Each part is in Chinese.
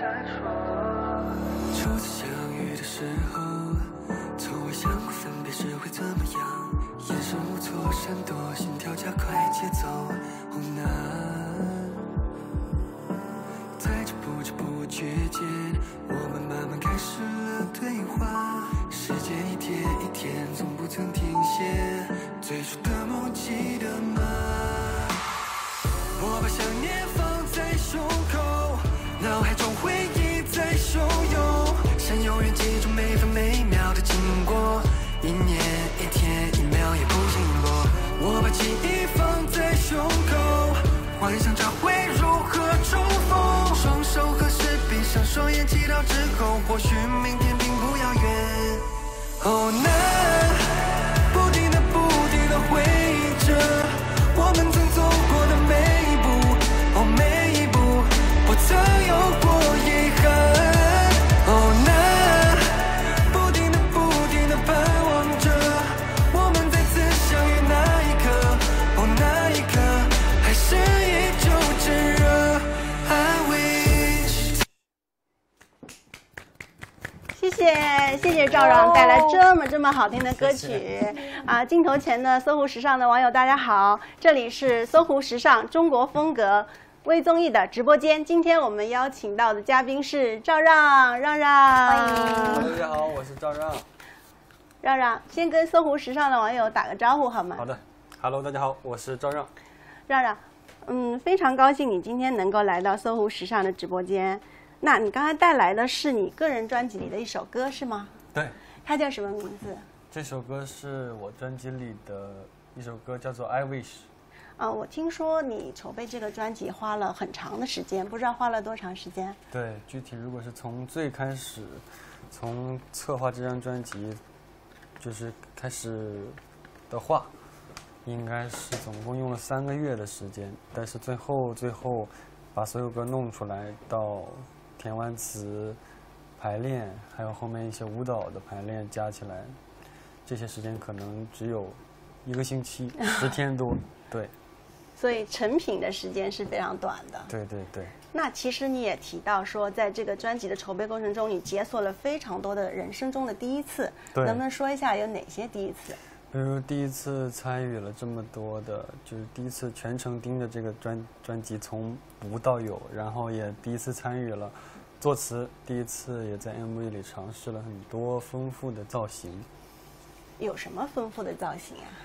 初次相遇的时候，从未想过分别时会怎么样，眼神无措闪躲，心跳加快节奏。哦，那在这不知不觉间，我们慢慢开始了对话，时间一天一天从不曾停歇，最初的梦记得吗？我把想念放在胸口，脑海中回忆在汹涌，想永远记住每分每秒的经过，一年一天一秒也不经落。我把记忆放在胸口，幻想着会如何重逢，双手合十闭上双眼祈祷之后，或许明天并不遥远。哦，那不停地回忆着我们曾走过的每一步，哦，每一步不曾有过遗憾。哦，那不停地盼望着我们再次相遇那一刻，哦，那一刻还是依旧炙热。I wish。 谢谢赵让带来这么好听的歌曲啊！镜头前的搜狐时尚的网友大家好，这里是搜狐时尚中国风格微综艺的直播间。今天我们邀请到的嘉宾是赵让，欢迎。 大家好，我是赵让。 让先跟搜狐时尚的网友打个招呼好吗？ 好的 ，Hello， 大家好，我是赵让。 让，非常高兴你今天能够来到搜狐时尚的直播间。那你刚才带来的是你个人专辑里的一首歌是吗？ 对。 它叫什么名字？ 这首歌是我专辑里的一首歌，叫做《I Wish》。 我听说你筹备这个专辑花了很长的时间，不知道花了多长时间？ 对，具体如果是从最开始，从策划这张专辑，就是开始的话，应该是总共用了3个月的时间，但是最后把所有歌弄出来，到填完词、排练，还有后面一些舞蹈的排练加起来，这些时间可能只有1个星期，10天多，对。 所以成品的时间是非常短的。 对对对。 那其实你也提到说，在这个专辑的筹备过程中，你解锁了非常多的人生中的第一次，能不能说一下有哪些第一次？ 比如第一次参与了这么多的，就是第一次全程盯着这个专辑从无到有，然后也第一次参与了作词，第一次也在 MV 里尝试了很多丰富的造型。 有什么丰富的造型啊？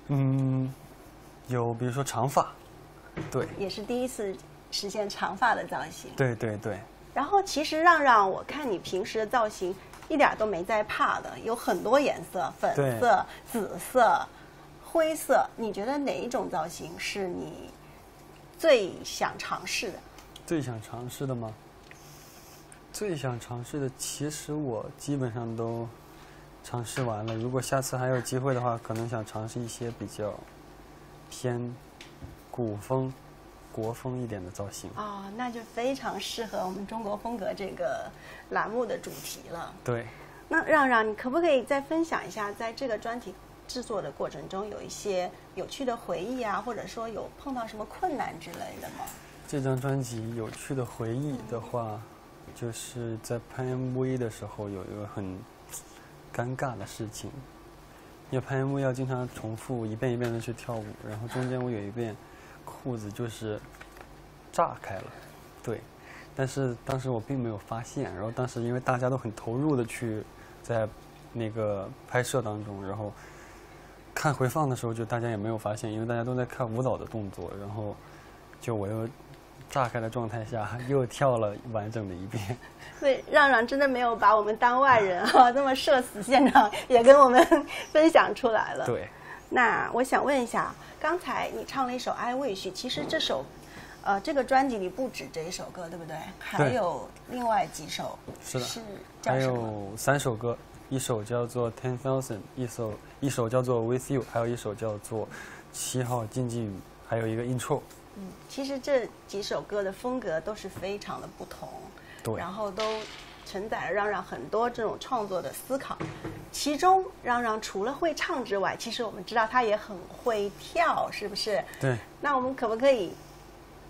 有比如说长发，对， 也是第一次实现长发的造型。 对对对。 然后其实让我看你平时的造型一点都没在怕的，有很多颜色，粉色、紫色、灰色。你觉得哪一种造型是你最想尝试的？ 最想尝试的吗？最想尝试的，其实我基本上都尝试完了。如果下次还有机会的话，可能想尝试一些比较偏古风、国风一点的造型。 那就非常适合我们中国风格这个栏目的主题了。 对。 那让你可不可以再分享一下，在这个专题制作的过程中，有一些有趣的回忆啊，或者说有碰到什么困难之类的吗？ 这张专辑有趣的回忆的话，就是在拍 MV 的时候有一个很尴尬的事情。因为拍 MV 要经常重复一遍一遍的去跳舞，然后中间我有一遍裤子就是炸开了，对，但是当时我并没有发现，然后当时因为大家都很投入的去在那个拍摄当中，然后看回放的时候就大家也没有发现，因为大家都在看舞蹈的动作，然后就我又炸开的状态下又跳了完整的一遍。 所以让真的没有把我们当外人这么社死现场也跟我们分享出来了。 对。 那我想问一下，刚才你唱了一首《I Wish》，其实这个专辑里不止这一首歌，对不对？还有另外几首。 是的。 是叫什么？ 还有3首歌，一首叫做 10,000， 一首叫做 With You， 还有一首叫做7号禁忌语，还有一个 Intro。 其实这几首歌的风格都是非常的不同。 对， 然后都承载了让很多这种创作的思考。其中让除了会唱之外，其实我们知道他也很会跳，是不是？ 对。 那我们可不可以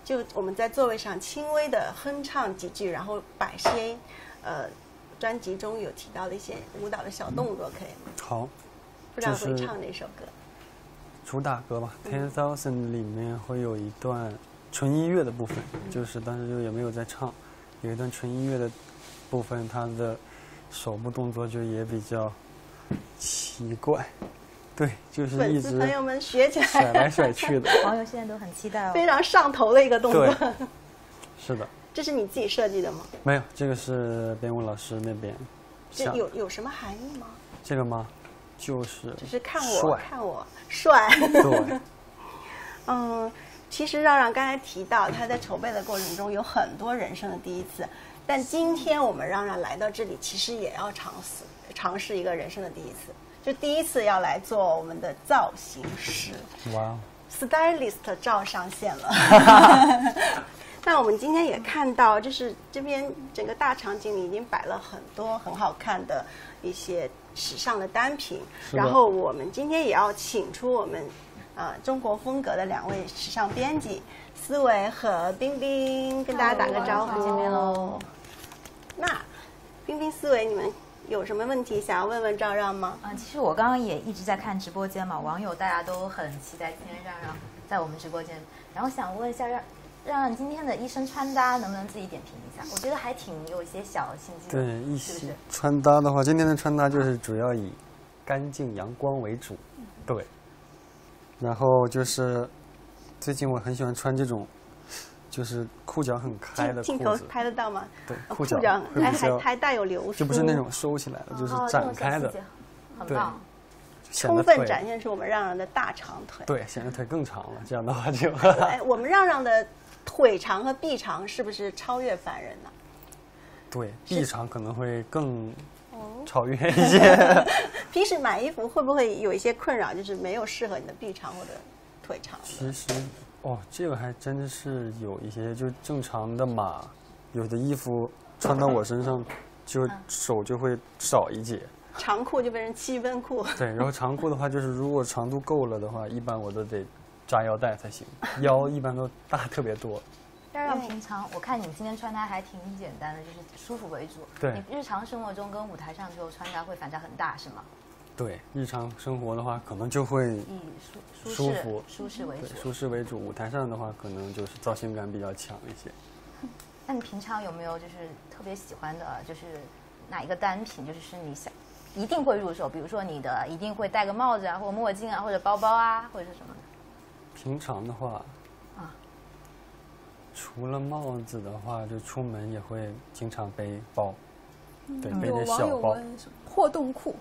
就我们在座位上轻微的哼唱几句，然后把些专辑中有提到的一些舞蹈的小动作，可以吗？ 好， 不知道会唱哪首歌？ 主打歌吧，《10,000》里面会有一段纯音乐的部分，就是但是就也没有在唱，有一段纯音乐的部分，它的手部动作就也比较奇怪，对，就是一直粉丝朋友们学起来甩来甩去的。 网友现在都很期待哦。 非常上头的一个动作。 对，是的。 这是你自己设计的吗？ 没有，这个是编舞老师那边想。 这有什么含义吗？ 这个吗？就是只是看我帅。对。 其实让刚才提到他在筹备的过程中有很多人生的第一次，但今天我们让来到这里，其实也要尝试一个人生的第一次，就第一次要来做我们的造型师。 哇 ，stylist 照上线了。那我们今天也看到，就是这边整个大场景里已经摆了很多很好看的一些时尚的单品，然后我们今天也要请出我们中国风格的2位时尚编辑思维和冰冰，跟大家打个招呼。 见面喽。 那冰冰、思维，你们有什么问题想要问问赵让吗？ 其实我刚刚也一直在看直播间嘛，网友大家都很期待今天让在我们直播间，然后想问一下让今天的一身穿搭能不能自己点评一下？我觉得还挺有一些小心机的。 对，一些穿搭的话，今天的穿搭就是主要以干净阳光为主，对。然后就是最近我很喜欢穿这种，就是裤脚很开的裤子。 镜头拍得到吗？ 对， 裤脚还带有流苏， 就不是那种收起来的，就是展开的， 很棒。 充分展现出我们让的大长腿。 对，显得腿更长了。这样的话就， 我们让的腿长和臂长是不是超越凡人呢？ 对，臂长可能会更超越一些。 平时买衣服会不会有一些困扰，就是没有适合你的臂长或者腿长？ 其实，这个还真的是有一些，就正常的码，有的衣服穿到我身上，就手就会少一截。 长裤就变成7分裤。 对，然后长裤的话，就是如果长度够了的话，一般我都得扎腰带才行，腰一般都大特别多。 让平常我看你今天穿搭还挺简单的，就是舒服为主。 对， 你日常生活中跟舞台上就穿搭会反差很大，是吗？ 对，日常生活的话，可能就会以舒服、 舒适为主。 对，舒适为主。舞台上的话，可能就是造型感比较强一些。 那你平常有没有就是特别喜欢的，就是哪一个单品，就是你想一定会入手？比如说你的一定会戴个帽子啊，或者墨镜啊，或者包包啊，或者是什么？ 平常的话，除了帽子的话，就出门也会经常背包，对，背着小包。 破洞裤，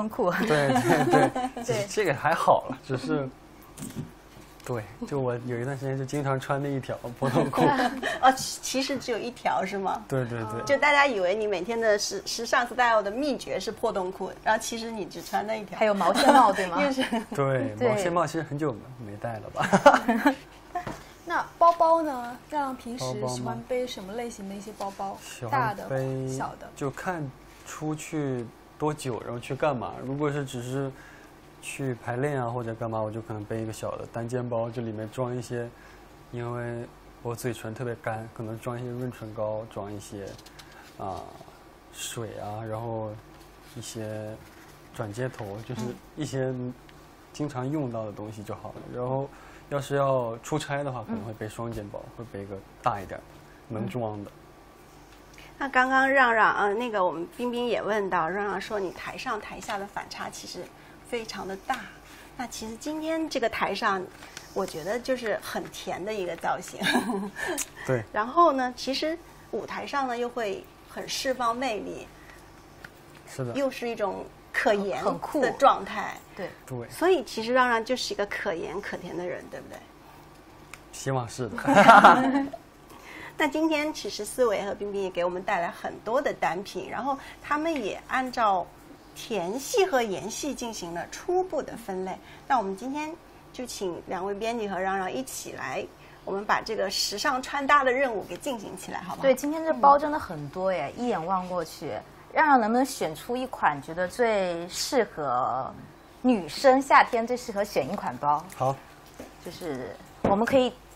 对，这个还好了，只是，对，就我有一段时间就经常穿那一条破洞裤。 其实只有一条是吗？ 对。 就大家以为你每天的时尚 style 的秘诀是破洞裤，然后其实你只穿那一条。 还有毛线帽，对吗？ 对，毛线帽其实很久没戴了吧。 那包包呢？让平时喜欢背什么类型的一些包包？大的、小的？ 就看出去多久，然后去干嘛。如果是只是去排练啊或者干嘛，我就可能背一个小的单肩包，就里面装一些，因为我嘴唇特别干，可能装一些润唇膏，装一些水啊，然后一些转接头，就是一些经常用到的东西就好了。然后要是要出差的话，可能会背双肩包，会背个大一点能装的。 那刚刚那个我们冰冰也问到，让说你台上台下的反差其实非常的大。那其实今天这个台上，我觉得就是很甜的一个造型。 对。 然后呢，其实舞台上呢又会很释放魅力。 是的。 又是一种可盐很酷的状态。 对。 所以其实让就是一个可盐可甜的人，对不对？ 希望是的。 那今天其实思维和冰冰也给我们带来很多的单品，然后他们也按照甜系和盐系进行了初步的分类。那我们今天就请2位编辑和让一起来，我们把这个时尚穿搭的任务给进行起来，好不好？ 对，今天这包真的很多耶，一眼望过去，让能不能选出一款觉得最适合女生夏天最适合选一款包？ 好， 就是我们可以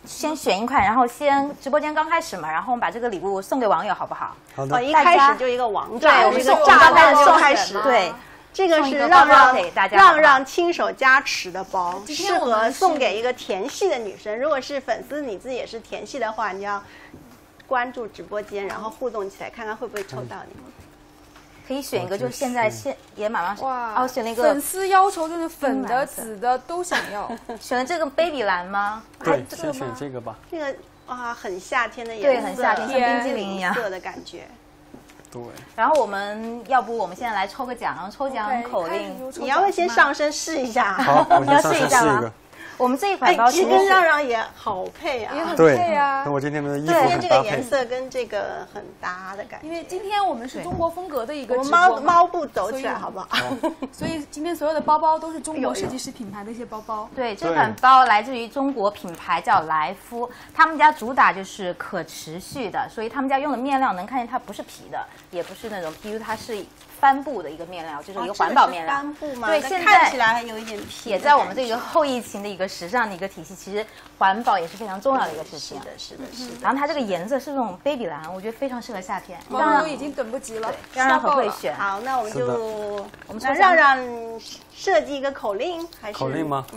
先选一款，然后直播间刚开始嘛，然后我们把这个礼物送给网友，好不好？ 好的。 一开始就一个王炸， 对，我们一个炸弹送开始， 对。 这个是让亲手加持的包，适合送给一个甜系的女生。如果是粉丝，你自己也是甜系的话，你要关注直播间，然后互动起来，看看会不会抽到你。 可以选一个，就是现在也马上哇， 选了一个粉丝要求就是粉的、紫的都想要。 选了这个 baby 蓝吗？ 对，先选这个吧。 这个哇，很夏天的颜色， 对，很夏天，像冰激凌一样色的感觉。 对， 然后我们现在来抽个奖，然后抽奖口令， 你要不要先上身试一下？ 好，我先上身试一个。 我们这一款包其实跟让让也好配啊， 也很配啊。 那我今天的衣服今天这个颜色跟这个很搭的感觉。 因为今天我们是中国风格的一个直播，猫步走起来好不好？ 所以今天所有的包包都是中国设计师品牌的一些包包。 对，这款包来自于中国品牌叫来夫，他们家主打就是可持续的，所以他们家用的面料能看见它不是皮的，也不是那种，比如它是帆布的一个面料，就是一个环保面料。 帆布吗？ 对，现在看起来还有一点皮。 也在我们这个后疫情的一个时尚的一个体系，其实环保也是非常重要的一个事情。 是的。 然后它这个颜色是这种 baby 蓝，我觉得非常适合夏天。 网友已经等不及了， 让让很会选。 好，那我们让让设计一个口令，还是口令吗？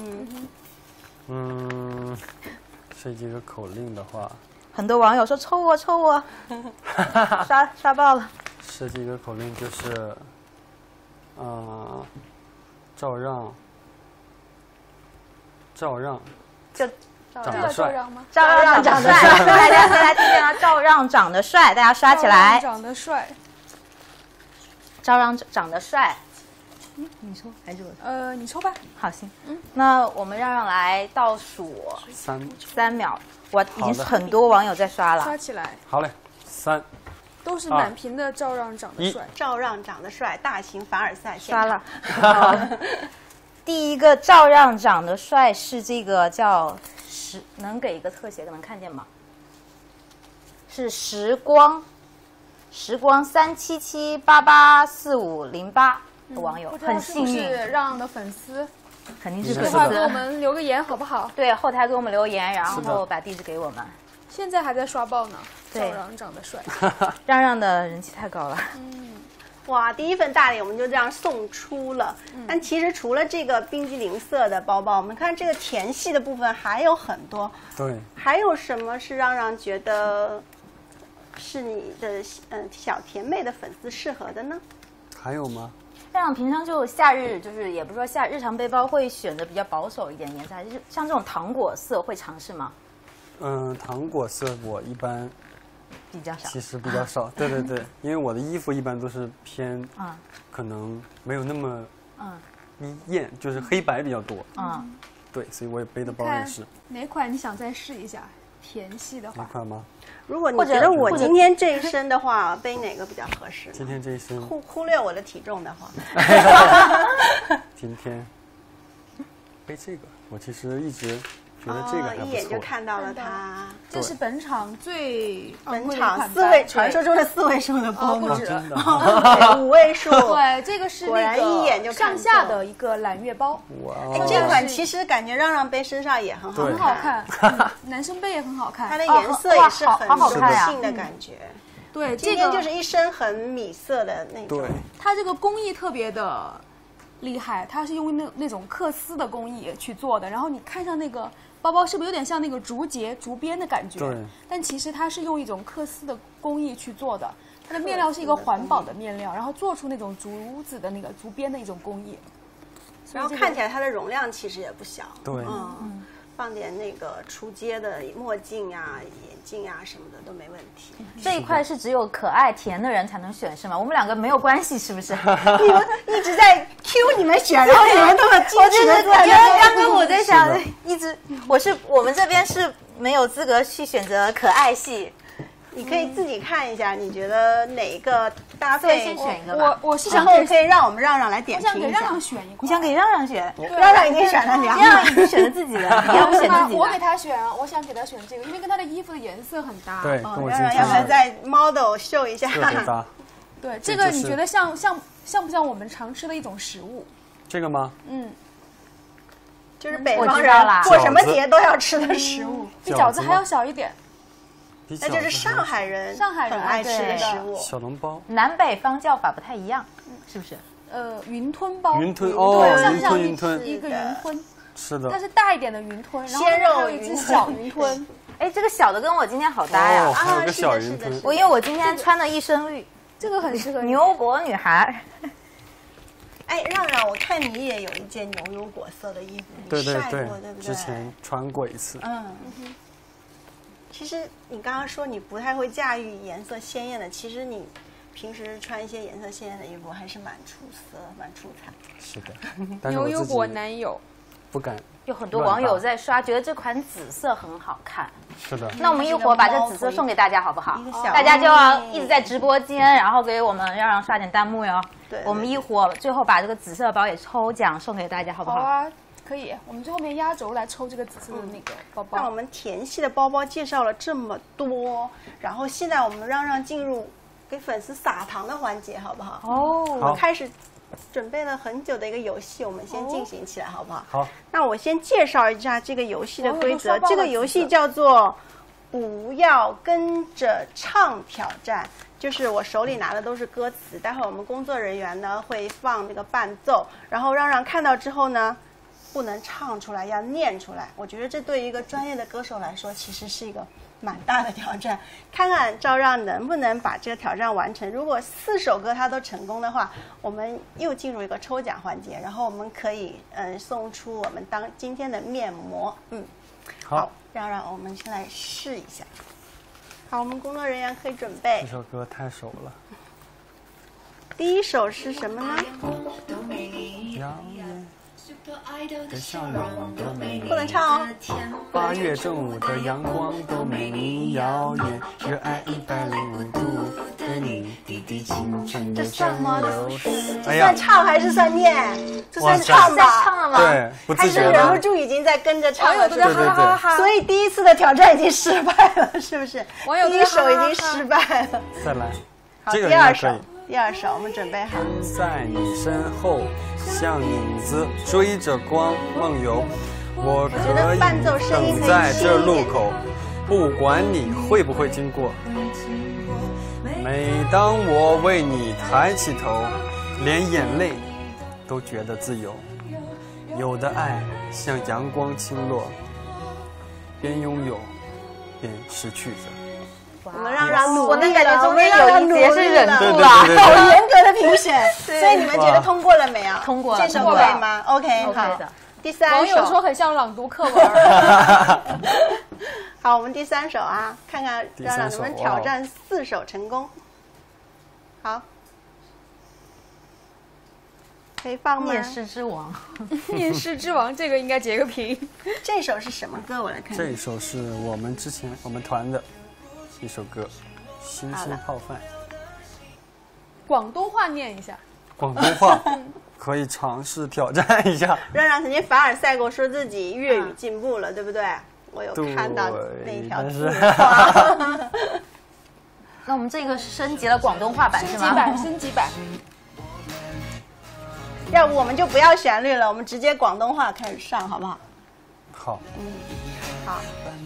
设计一个口令的话， 很多网友说抽我，刷爆了。 设计一个口令就是，赵让就长得帅吗？ 赵让长得帅，大家听见了？赵让长得帅，大家刷起来。 长得帅， 赵让长得帅。你抽还是我？ 你抽吧。 好，行。那我们让来倒数3秒。我已经很多网友在刷了。 刷起来。 好嘞，3。 都是满屏的赵让长得帅， 赵让长得帅，大型凡尔赛刷了。第一个赵让长得帅是这个叫能给一个特写，能看见吗？是时光377884508的网友，很幸运。 是让让的粉丝， 肯定是粉丝。 后台给我们留个言好不好？ 对，后台给我们留言，然后把地址给我们。 现在还在刷爆呢。 对， 赵让长得帅， 让让的人气太高了。 哇，第一份大礼我们就这样送出了。但其实除了这个冰激凌色的包包，我们看这个甜系的部分还有很多。 对。还有什么是让让觉得是你的小甜妹的粉丝适合的呢？ 还有吗？ 让让平常就夏日，就是也不是说日常背包会选择比较保守一点颜色，还是像这种糖果色会尝试吗？ 糖果色我一般比较少， 其实比较少。对，因为我的衣服一般都是偏可能没有那么艳，就是黑白比较多。对，所以我也背的包也是。 哪款你想再试一下？甜系的话， 哪款吗？ 如果你觉得我今天这一身的话，背哪个比较合适？ 今天这一身忽略我的体重的话， 今天背这个，我其实一直觉得这个还不错， 一眼就看到了它。 这是本场传说中的4位数的包， 不止 5位数。 对，这个是果然一眼就上下的一个揽月包。 哇， 这款其实感觉让让背身上也很好看， 男生背也很好看。 它的颜色也是很中性的感觉。 对， 今天就是一身很米色的那种。 对， 它这个工艺特别的厉害，它是用那种缂丝的工艺去做的。然后你看上那个包包是不是有点像那个竹节、竹编的感觉？ 对。 但其实它是用一种缂丝的工艺去做的，它的面料是一个环保的面料，然后做出那种竹子的那个竹编的一种工艺。 然后看起来它的容量其实也不小。 对。 放点那个出街的墨镜啊、眼镜啊什么的都没问题。 这一块是只有可爱甜的人才能选是吗？我们2个没有关系是不是？ 你们一直在 Q 你们选，然后你们那么矜持的在那。刚刚我在想，我们这边是没有资格去选择可爱系。 你可以自己看一下，你觉得哪个搭配？ 先选一个吧。 我是想可以让我们让让来点评一下。 我想给让让选一款。 你想给让让选？ 让让已经选了2个。 让让已经选了自己的，你要不选自己的？ 我给他选，我想给他选这个，因为跟他的衣服的颜色很搭。 对， 让让要不要再 model 秀一下？ 对，这个你觉得像不像我们常吃的一种食物？ 这个吗？ 就是北方我知人道啦过什么节都要吃的食物， 比饺子还要小一点。 比那就是饺子还上海人上海人很爱吃的对食物。 小笼包。 南北方叫法不太一样，是不是？ 云吞包， 云吞哦像像云吞一个云吞， 是的它。是大一点的云吞，然后鲜肉还有一只云吞小云吞。 哎，这个小的跟我今天好搭呀！ 哦，还有个是的小云吞是的是的。 因为我今天穿的一身绿， 这个很适合你。 牛国女孩。 哎，让让，我看你也有一件牛油果色的衣服，你对对对晒过，对不对？ 之前穿过一次。 其实你刚刚说你不太会驾驭颜色鲜艳的，其实你平时穿一些颜色鲜艳的衣服还是蛮出色、蛮出彩。 是的，但是我自牛油果己男友， 不敢。 有很多网友在刷，觉得这款紫色很好看。 是的。 那我们一会儿把这紫色送给大家，好不好一个小？ 大家就要一直在直播间，然后给我们让让刷点弹幕哟。 对我们一会儿最后把这个紫色包也抽奖送给大家，好不好？ 好啊，可以。我们最后面压轴来抽这个紫色的那个包包。 那我们甜系的包包介绍了这么多，然后现在我们让让进入给粉丝撒糖的环节，好不好？ 哦， 我们开始准备了很久的一个游戏，我们先进行起来，好不好？ 好。 那我先介绍一下这个游戏的规则。 哦我都刷爆了这个游戏叫做“不要跟着唱挑战”，就是我手里拿的都是歌词，待会儿我们工作人员呢会放这个伴奏，然后让让看到之后呢，不能唱出来，要念出来。我觉得这对于一个专业的歌手来说，其实是一个蛮大的挑战。看看赵让能不能把这个挑战完成。如果4首歌他都成功的话，我们又进入一个抽奖环节，然后我们可以送出我们今天的面膜。好，让我们先来试一下。好，我们工作人员可以准备这。首歌太熟了。 第一首是什么呢？ 遥远的笑容多美丽， 不能唱哦。 8月正午的阳光多美丽，遥远热爱105度，对你滴滴清纯的蒸馏水。哎呀算，唱还是算念？这算哇塞唱吧？ 唱了吗？ 对，不还自觉是忍不的。 住已经在跟着唱了， 网友都在是不是哈哈哈哈。 所以第一次的挑战已经失败了，是不是？ 网友都第一首已在哈哈哈经失败了。 再来， 好， 这个第二首应该可以。， 第二首我们准备好。 在你身后，像影子追着光梦游。我可觉得伴奏以声音可以等在这轻一点路口，不管你会不会经过。每当我为你抬起头，连眼泪都觉得自由。有的爱像阳光倾落，边拥有边失去着。 我们让让努我能力了， 感觉中间我们让让有一节是忍对住了。 对对好严格的评选，所以你们觉得通过了没有？ 通过了这首通过了可以吗？OK， OK 好的。 第三网友说首， 很像朗读课文。 好，我们第三首啊，看看第三首让让能不能挑战4首成功。好，可以放吗？ 面试之王， 面试之王这个应该截个屏。 这首是什么歌？我来看看。 这一首是我们之前我们团的一首歌，《星星泡饭》。 广东话念一下。 广东话可以尝试挑战一下。 让让曾经凡尔赛过，说自己粤语进步了，对不对？我有对看到那一条字但是画。 那我们这个是升级了广东话版是吗？ 升级版，升级版。 要不我们就不要旋律了，我们直接广东话开始上，好不好？ 好， 好，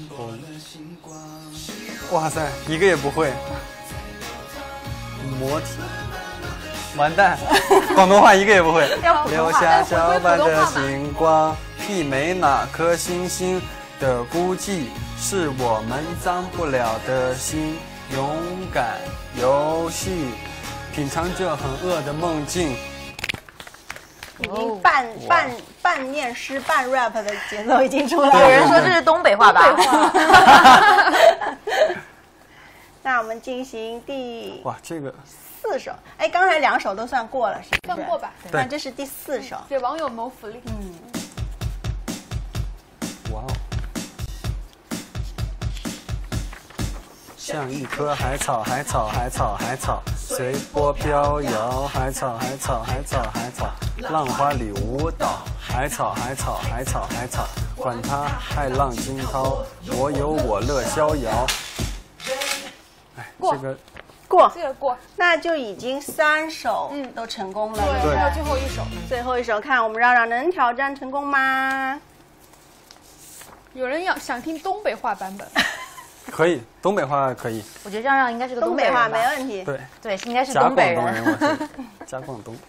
哇塞，一个也不会。摩天，完蛋，广东话一个也不会。留下小般的星光，媲美那颗星星的孤寂，是我们脏不了的心。勇敢游戏，品尝这很饿的梦境。 已经半念诗半 rap 的节奏已经出来有人了。 说这是东北话吧？ 那我们进行第哇，这个 4首。哎，刚才2首都算过了，是不是？ 算过吧。 那这是第4首。 给网友谋福利。 哇哦！像一棵海草，海草，海草，海草，随波飘摇。海草，海草，海草，海草，浪花里舞蹈。海草，海草，海草，海草，管它骇浪惊涛，我有我乐逍遥。哎， 过这个过， 这个过。 那就已经3首都成功了。 对， 对不还有对最后一首。 最后一首，看我们让让能挑战成功吗？ 有人想听东北话版本， 可以，东北话可以。 我觉得让应该是个东北话北人吧没问题。 对， 对，应该是假东北广东人， 人。 我是假广东。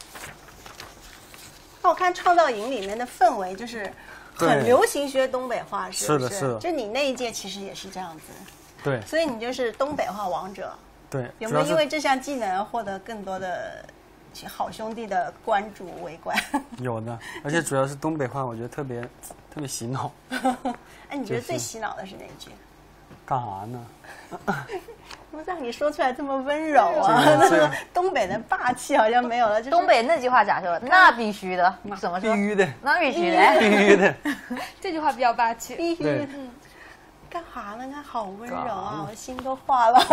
那我看《创造营》里面的氛围就是很对流行学东北话，是不是的是的就你那一届其实也是这样子， 对所以你就是东北话王者。 对， 有没有主要是因为这项技能获得更多的好兄弟的关注围观？ 有的，而且主要是东北话，我觉得特别洗脑。 哎，你觉得就是最洗脑的是哪一句？ 干啥呢？ 怎么让你说出来这么温柔啊？ 这个东北的霸气好像没有了。就是东北那句话咋说？那必须的，怎么说？ 必须的， 那必须的。 必须的。 这句话比较霸气。 必须对， 干啥呢？看好温柔干啥啊， 呢我心都化了。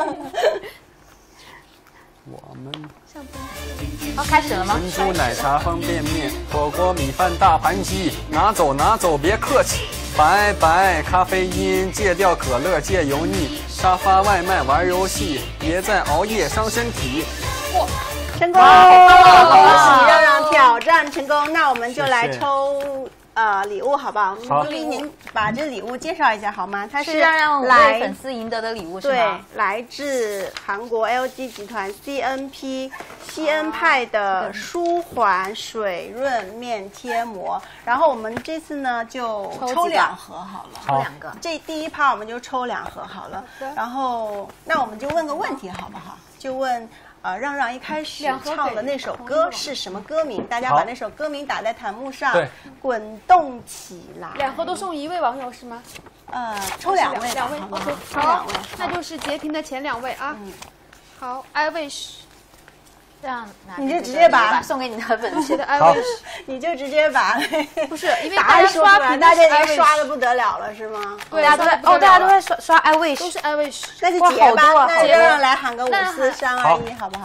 我们好，开始了吗？ 珍珠奶茶方便面，火锅米饭大盘鸡，拿走拿走别客气。拜拜咖啡因，戒掉可乐戒油腻，沙发外卖玩游戏，别再熬夜伤身体。 成功！恭喜让让挑战成功。那我们就来谢谢抽礼物，好不好？ 好丽丽，您把这礼物介绍一下好吗？它是让为来粉丝赢得的礼物是对吗？ 来自韩国 LG 集团 CNP 西恩派的舒缓水润面贴膜。然后我们这次呢就抽2盒好了。 好 2个。 这第一趴我们就抽2盒好了。然后那我们就问个问题好不好？就问。让让一开始唱的那首歌是什么歌名？大家把那首歌名打在弹幕上， 对， 滚动起来。 2盒都送1位网友是吗？ 抽2位吧， 2位好不好 ，OK， 抽好 2位， 那就是截屏的前2位啊。好，I wish 这样拿你就这个直接把礼物送给你的粉丝写的 I 好 wish， 你就直接把不是因为答大家案说出来， 刷屏大家已都是经 I 刷 wish 的不得了了，是吗？ 对大家都在大家都在刷 I wish， 都是 I wish。 那就哇结吧好多啊， 那就让让来喊个5、4、3、 好 2、1，好不好？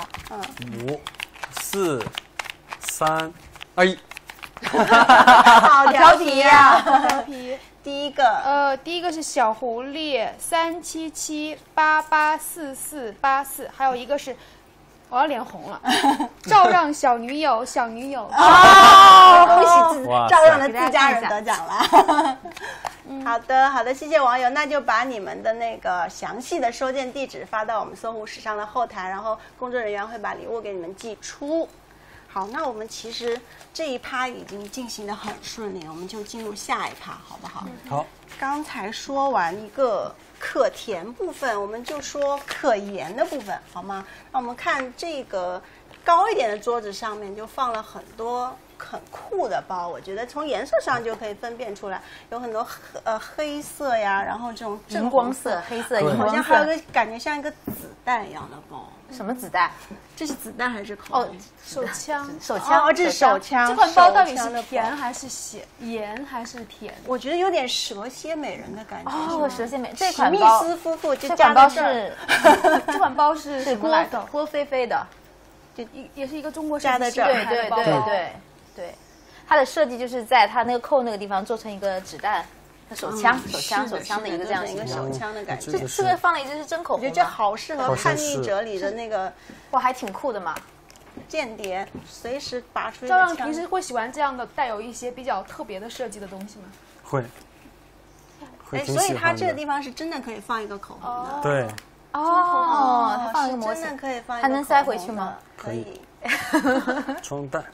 5、4、3、2、1。 好调皮呀！ 调皮。 第一个， 第一个是小狐狸377884484，还有一个是，我要脸红了，照让小女友，小女友。 恭喜哇塞照让的自家人得奖了。好的，好的，谢谢网友，那就把你们的那个详细的收件地址发到我们搜狐时尚的后台，然后工作人员会把礼物给你们寄出。好，那我们其实这一趴已经进行得很顺利，我们就进入下一趴，好不好？ 好， 刚才说完一个可甜部分，我们就说可盐的部分，好吗？那我们看这个高一点的桌子上面就放了很多很酷的包，我觉得从颜色上就可以分辨出来，有很多黑色呀，然后这种荧光色、黑色、 对荧光好像还有色。 个感觉像一个子弹一样的包。 什么子弹？ 这是子弹还是口哦红？ 手枪。 手枪。 哦，这是手枪。 这款包到底手枪的包是甜还是盐还是甜？ 我觉得有点蛇蝎美人的感觉。 哦，蛇蝎美这史密款包， 斯夫妇就这加款包在这儿是这款包是是什么来的？ 郭菲菲的。 也是一个中国加在这儿对对对对对，它的设计就是在它那个扣那个地方做成一个子弹手枪的一个这样一个手枪的感觉。 这个放了一只是针口红， 我觉得这好适合好叛像是逆者里的那个哇，还挺酷的嘛。 间谍，随时拔出一照个枪。 让平时会喜欢这样的带有一些比较特别的设计的东西吗？ 会挺所以喜欢的。 它这个地方是真的可以放一个口红的。 对， 哦，它放一个模型是真的，可以放一个还能塞口红回去吗的？可以。 装蛋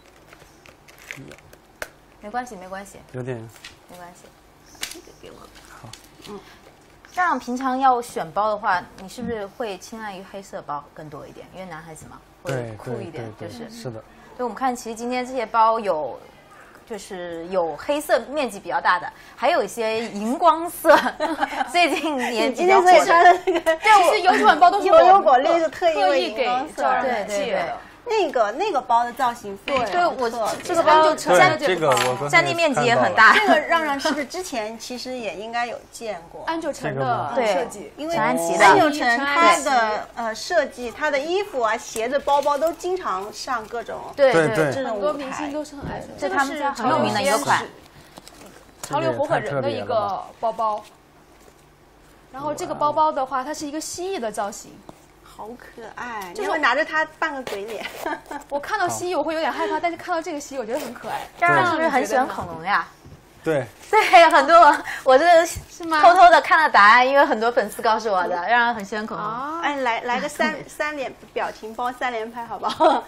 没关系没关系有点没关系。 这个给我。 这样平常要选包的话，你是不是会青睐于黑色包更多一点？因为男孩子嘛，会对酷一点， 对就是。 是的， 所以我们看，其实今天这些包有，就是有黑色面积比较大的，还有一些荧光色，最近也比你今天所以较火的。 穿的那个其实有几款包都是悠悠果绿是特意为荧给光色而照让对对对借的。 那个包的造型非常对我特别这个包就对占这个我刚才占地面积也很看到了。 大。 这个让让是不是之前其实也应该有见过？ 安久城这个吗的设计， 因为陈安琪的安久城它安的设计，它的衣服啊、鞋子、包包都经常上各种对对对这种很多舞台明星。都是很爱穿。 这他们家很有名的一个款， 潮流活粉人的一个包包。然后这个包包的话，它是一个蜥蜴的造型。 好可爱！ 这种你会拿着它扮个鬼脸。 我看到蜥蜴我会有点害怕，但是看到这个蜥蜴我觉得很可爱。 这样是不是很喜欢恐龙呀？ 对， 对，很多我这个是吗？ 偷偷的看了答案，因为很多粉丝告诉我的，让人很喜欢口红。 啊， 哎，来个三连表情包3连拍好不好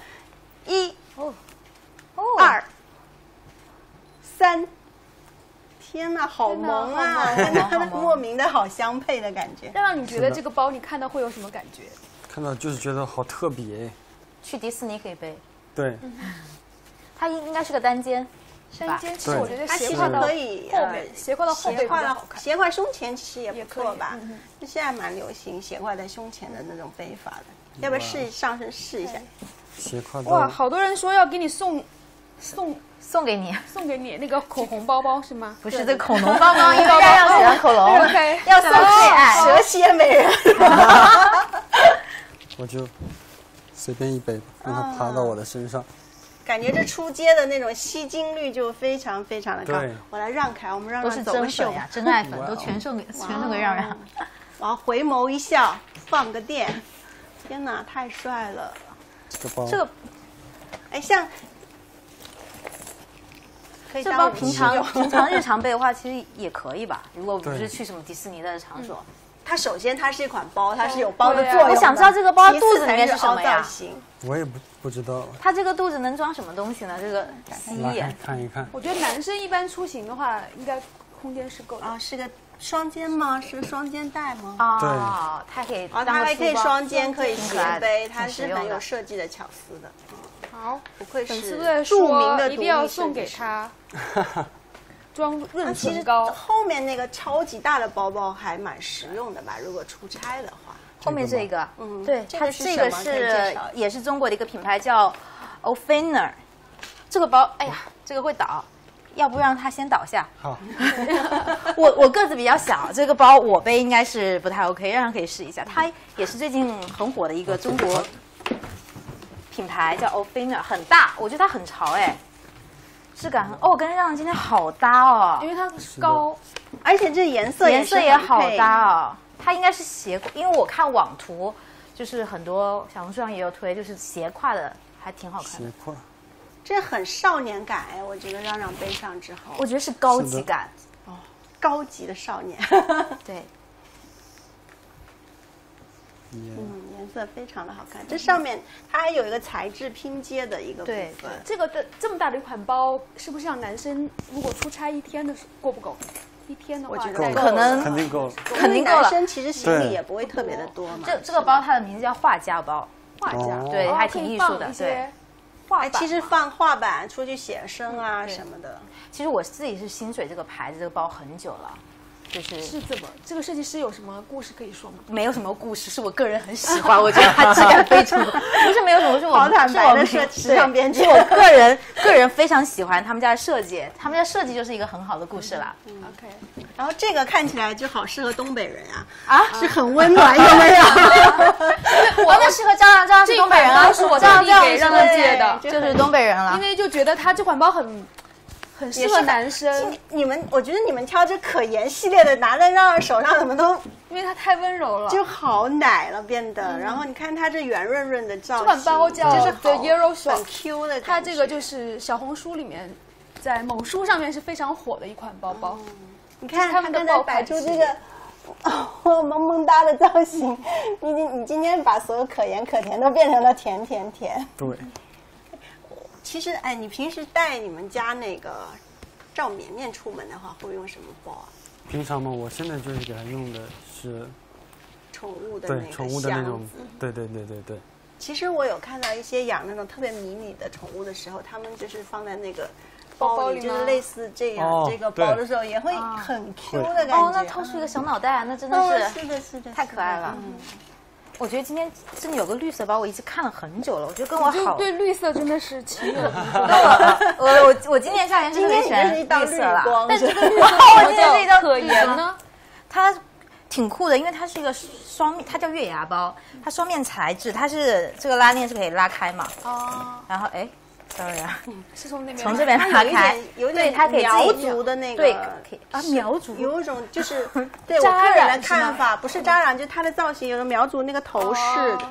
？1、2、3。天哪，好萌啊！真的莫名的好相配的感觉。 让你觉得这个包你看到会有什么感觉？ 看到就是觉得好特别。 去迪士尼可以背， 对， 它应该是个单肩。 单肩其实我觉得它其实斜挎到可以后面，斜挎到后背比较好看。 斜挎胸前其实也不错吧也可以？ 就现在蛮流行斜挎在胸前的那种背法的，要不要上身试一下？ 斜挎哇， 到好多人说要给你送送给你， 那个口红包包是吗？ 不是这个恐龙包包，因为要让喜欢恐龙， OK 要送最爱。 蛇蝎美人。 我就随便一背，让它爬到我的身上。 感觉这出街的那种吸睛率就非常非常的高对。 我来让开，我们让都是走个秀真粉呀，真爱粉都全送给让让。 然后回眸一笑，放个电。天哪，太帅了！ 这个包， 这个哎，像可以这包当武器平常用平常日常背的话，其实也可以吧。如果不是对去什么迪士尼的场所， 它首先它是一款包，它是有包的对啊作用的。 我想知道这个包其次肚子里面才凹是什么呀造型我也不知道， 它这个肚子能装什么东西呢？这个蜥蜴拉开。看一看。 我觉得男生一般出行的话，应该空间是够的。 啊，是个双肩吗？是个双肩带吗？ 哦，它可以啊， 当个它还可以书包双肩，可以斜挺可爱的背， 挺它是很有实用的设计的巧思的。 好， 不愧粉丝是都在著名的说一定要独立设送计师。 给他装润其实唇膏。 后面那个超级大的包包还蛮实用的吧？如果出差的话， 后面这个，对， 这它这个个是什么可以介绍一下也是中国的一个品牌叫 Offiner， 这个包，哎呀，这个会倒，要不让它先倒下。 好， 我个子比较小，这个包我背应该是不太 OK，让人可以试一下。它也是最近很火的一个中国品牌，叫 Offiner， 很大，我觉得它很潮哎，质感很哦，跟让人今天好搭哦因，为它高， 而且这颜色颜色也好很配搭哦。它应该是斜，因为我看网图，就是很多小红书上也有推，就是斜挎的，还挺好看斜的。 挎， 这很少年感哎，我觉得让背上之后， 我觉得是高级感， 高级的少年。 对， 颜色非常的好看。这上面它还有一个材质拼接的一个部对分。 这个的这么大的一款包，是不是让男生如果出差一天的时够不够？一天的话， 我觉得在够可能肯定够了。 肯定够了。 男生其实行李对也不会特别的多嘛。 这个包它的名字叫画家包， 画家， 哦对，还可以挺艺术的放。一对些，画哎， 板其实放画板出去写生啊对什么的。 其实我自己是心水这个牌子这个包很久了，就是是怎么？这个设计师有什么故事可以说吗？ 没有什么故事，是我个人很喜欢，我觉得它质感非常，不是没有什么，是我好坦白的是我说时尚编辑是我个人非常喜欢他们家的设计，他们家设计就是一个很好的故事了。 OK， 然后这个看起来就好适合东北人啊，是很温暖，有没有？ 我那适合张让，张让是东北人啊， 是我张让特地给让让借的， 就是东北人了因。为就觉得它这款包很适合男生， 你们，我觉得你们挑这可颜系列的，拿在让手上怎么都因为它太温柔了。 就好奶了变得。然后你看它这圆润润的造型， 这款包叫就是 The 好 Euro 很 Shop， Q 的感觉。 它这个就是小红书里面，在某书上面是非常火的一款包包。 你看他们的刚才爆款摆出这个萌萌哒的造型，你今天把所有可盐可甜都变成了甜甜甜。 对， 其实哎，你平时带你们家那个赵绵绵出门的话，会用什么包啊？ 平常嘛，我现在就是给他用的是宠物的对宠物的那种箱子。， 对对对对对， 其实我有看到一些养那种特别迷你的宠物的时候，他们就是放在那个包里， 包包里吗就是类似这样、 哦这个包的时候，也会很 Q 的感觉。 哦，那掏出一个小脑袋，那真的是是的，是的， 太可爱了。 嗯我觉得今天真的有个绿色包，我一直看了很久了，我觉得跟我好。 就对绿色真的是情有独钟。 我今年夏天真的今天你很喜欢这是一道绿绿色了， 光， 但这是个绿色我今天是一道可盐呢？ 它挺酷的，因为它是一个双面，它叫月牙包，它双面材质，它是这个拉链是可以拉开嘛， 哦， 然后哎，sorry 啊， 是从那边从这边它有一拉开点，有对， 点它可以苗自己族的那个， 对，可以啊，苗族有一种就是对我扎个人的染是吗看法，不是扎染，就它的造型有个苗族那个头饰，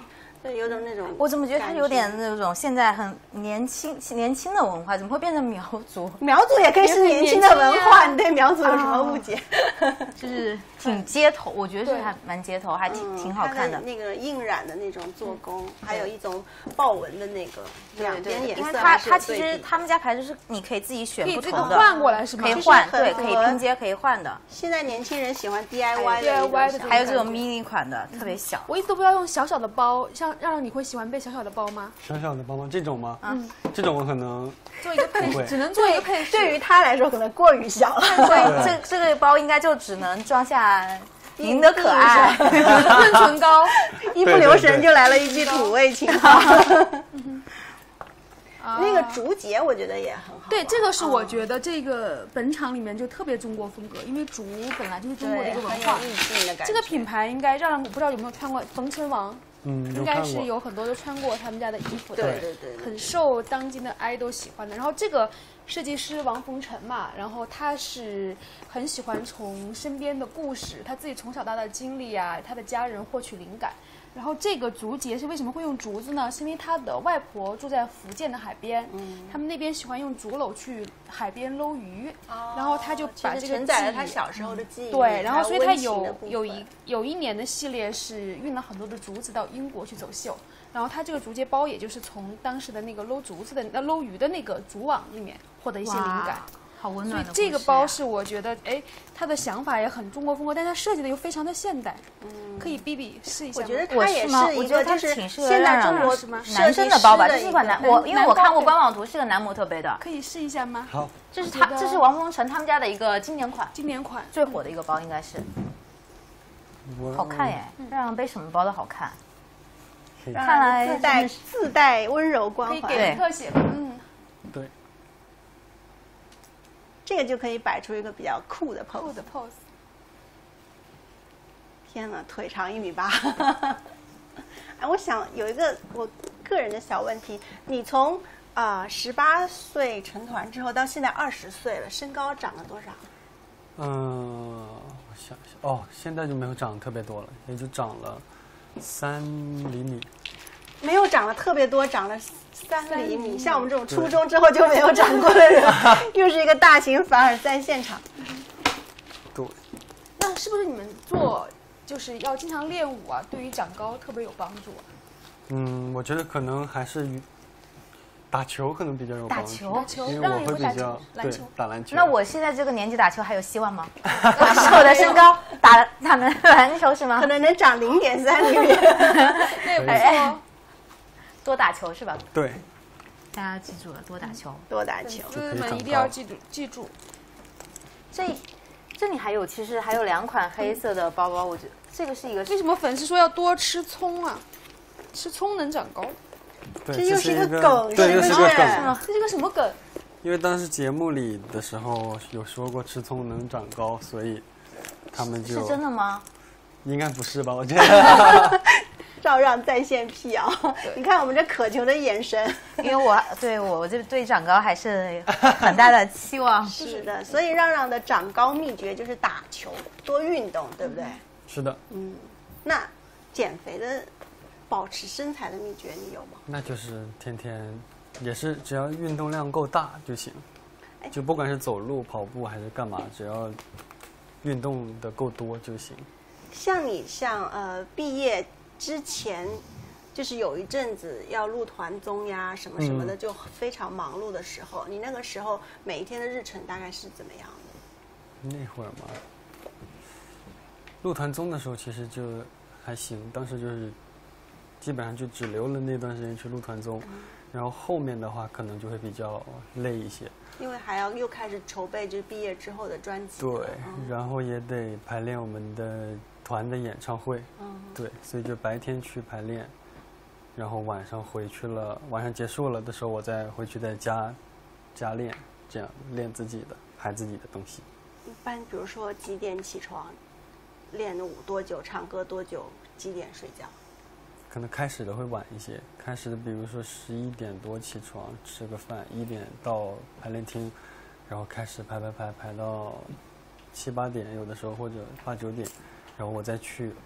对，有种那种， 我怎么觉得它有点那种现在很年轻的文化，怎么会变成苗族？ 苗族也可以是年轻的文化，你对苗族有什么误解？ 就是挺街头，我觉得是还蛮街头，还挺好看的。 那个印染的那种做工，还有一种豹纹的那个两边颜色， 因为它其实他们家牌子是你可以自己选不同的， 可以换过来是吗？ 可以换，对，可以拼接，可以换的。 现在年轻人喜欢 DIY 的， 还有这种 mini 款的，特别小。 我一直都不知道用小小的包，像让你会喜欢背小小的包吗？ 小小的包包这种吗？这种我可能做一个配饰，只能做一个配饰。 对于他来说可能过于小了， 所以这个包应该就只能装下您的可爱、 润唇膏。 一不留神就来了一句土味情话。那个竹节我觉得也很好。 对，这个是我觉得这个本场里面就特别中国风格，因为竹本来就是中国的一个文化。 意境的感觉。 这个品牌应该让我不知道有没有穿过冯晨王。应该是有有很多都穿过他们家的衣服的， 对， 很受当今的爱豆喜欢的。然后这个设计师王逢辰嘛，然后他是很喜欢从身边的故事，他自己从小到大的经历啊，他的家人获取灵感。然后这个竹节是为什么会用竹子呢？是因为他的外婆住在福建的海边，他们那边喜欢用竹篓去海边搂鱼，然后他就把这个承载了他小时候的记忆。 对，然后所以他有一年的系列是运了很多的竹子到英国去走秀，然后他这个竹节包也就是从当时的那个搂竹子的搂鱼的那个竹网里面获得一些灵感。 好温暖的故事。 所以这个包是我觉得，他的想法也很中国风格，但他设计的又非常的现代。可以比比试一下。 我觉得它也是一个就是现在中国男生的包吧，这是一款因为我看过官网图，是个男模特背的。 可以试一下吗？ 好， 这是王逢辰他们家的一个经典款，最火的一个包应该是。好看耶，让人背什么包都好看。看来自带温柔光环。 可以给特写吧。 对。 这个就可以摆出一个比较酷的 pose。天哪，腿长1.8米。哎，我想有一个我个人的小问题，你从18岁成团之后到现在20岁了，身高长了多少？ 我想想，现在就没有长特别多了，也就长了3厘米。 没有长得特别多，长了3厘米。像我们这种初中之后就没有长过的人，又是一个大型凡尔赛现场。 对。 那是不是你们就是要经常练舞啊？对于长高特别有帮助啊？ 我觉得可能还是打球可能比较有帮助。 打球， 因为我会比较打篮球。 那我现在这个年纪打球还有希望吗？是我的身高打篮球是吗？ 可能能长0.3厘米。 那也不错。 多打球是吧？ 对。 大家记住了，多打球。 多打球。 粉丝们一定要记住。 这里其实还有2款黑色的包包，我觉得这个是一个。 为什么粉丝说要多吃葱啊？吃葱能长高。 对， 这又是一个梗， 对，又是个梗。 这是个什么梗？ 因为当时节目里的时候有说过吃葱能长高，所以他们就。 是真的吗？ 应该不是吧？我觉得。 照让在线辟谣，你看我们这渴求的眼神， 因为我这对长高还是很大的期望。 是的，所以让让的长高秘诀就是打球，多运动，对不对？ 是的。 那减肥的、保持身材的秘诀你有吗？ 那就是天天，也是只要运动量够大就行，就不管是走路、跑步还是干嘛，只要运动的够多就行。 像你毕业之前，就是有一阵子要录团综呀什么什么的，就非常忙碌的时候，你那个时候每一天的日程大概是怎么样的？ 那会儿嘛，录团综的时候其实就还行，当时就是基本上就只留了那段时间去录团综，然后后面的话可能就会比较累一些， 因为还要又开始筹备就是毕业之后的专辑。 对，然后也得排练我们的团的演唱会，对，所以就白天去排练，然后晚上回去了，晚上结束了的时候，我再回去再加练，这样练自己的，排自己的东西。 一般比如说几点起床，练舞多久，唱歌多久，几点睡觉？ 可能开始的会晚一些，开始的比如说11点多起床，吃个饭，1点到排练厅，然后开始排到7、8点，有的时候或者8、9点。然后我再去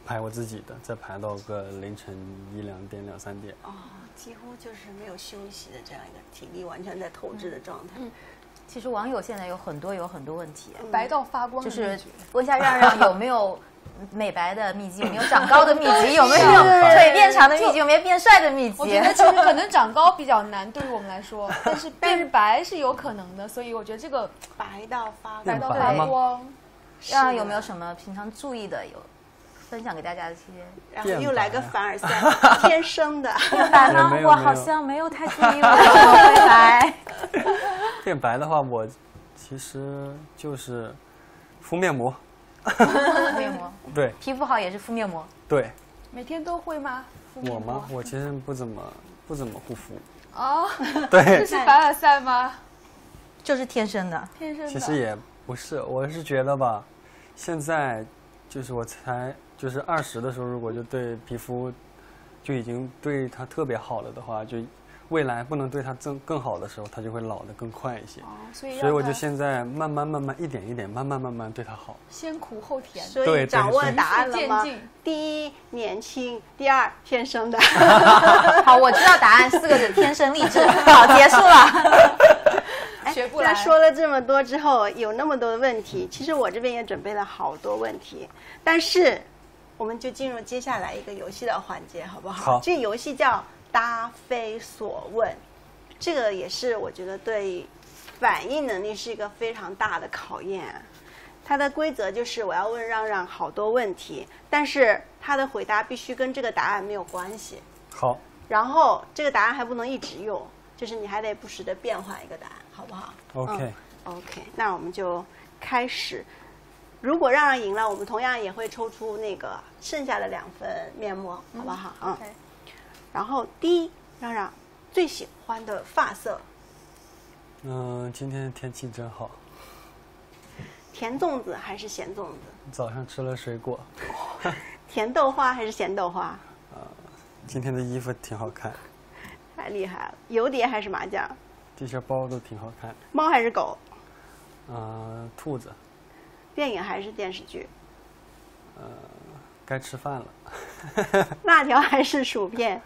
排我自己的，再排到个凌晨1、2点、2、3点。 哦，几乎就是没有休息的这样一个体力完全在透支的状态。 其实网友现在有很多问题， 白到发光的就是秘诀问一下让让有没有美白的秘籍，有没有长高的秘籍，有没有腿变长的秘籍，有没有变帅的秘籍？ 我觉得其实可能长高比较难，对于我们来说，但是变白是有可能的，所以我觉得这个白到发白到白吗发光。 让让有没有什么平常注意的有分享给大家的一些然后又来个凡尔赛，天生的。 白吗？ 没有我好像没有太注意我怎么会白。 变白的话，我其实就是敷面膜。 敷面膜， 对皮肤好也是敷面膜。 对， 每天都会吗？敷面膜我吗？我其实不怎么护肤。 哦， 对这，是凡尔赛吗？ 就是天生的， 天生的。 其实也不是，我是觉得吧，现在就是我才就是20的时候，如果就对皮肤就已经对它特别好了的话，就未来不能对它更好的时候，它就会老得更快一些。 哦，所以所以我就让它现在慢慢一点一点，慢慢对它好。 先苦后甜。 所以对掌握了答案了吗循序渐进？ 第一，年轻；第二，天生的。 好，我知道答案，4个字：天生丽质。好，结束了。 学不来。 那说了这么多之后，有那么多的问题，其实我这边也准备了好多问题，但是我们就进入接下来一个游戏的环节，好不好？ 好这游戏叫答非所问，这个也是我觉得对反应能力是一个非常大的考验。它的规则就是我要问让让好多问题，但是他的回答必须跟这个答案没有关系， 好， 然后这个答案还不能一直用，就是你还得不时的变换一个答案，好不好 OK OK， 那我们就开始。如果让让赢了，我们同样也会抽出那个剩下的2份面膜，好不好？ OK， 然后第一，让让最喜欢的发色， 今天天气真好， 甜粽子还是咸粽子？ 早上吃了水果。 甜豆花还是咸豆花？ 今天的衣服挺好看， 太厉害了！油碟还是麻将？ 这些包都挺好看。 猫还是狗？ 兔子， 电影还是电视剧？ 该吃饭了。 辣条还是薯片？